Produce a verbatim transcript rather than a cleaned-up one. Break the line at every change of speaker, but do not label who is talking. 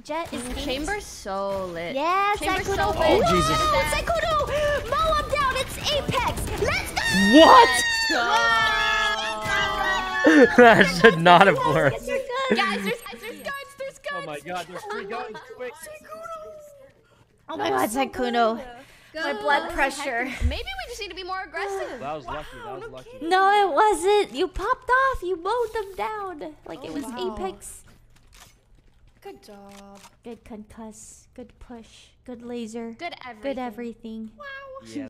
Jet is
the chamber's so lit.
Yes,
chamber's
Sykkuno.
so lit.
Oh, Jesus.
Sykkuno! Mow him down. It's Apex. Let's go.
What?
Let's
That should not have worked.
Yes, you're good.
Guys, there's, there's guns, there's guns.
Oh my god, there's three guns. Quick.
Oh my god, Sykkuno. My blood pressure.
Maybe we just need to be more aggressive.
That was lucky. That was lucky.
No, it wasn't. You popped off. You mowed them down. Like it was
wow.
Apex.
Good job.
Good concuss. Good push. Good laser.
Good everything.
Good everything.
Wow.
Yeah.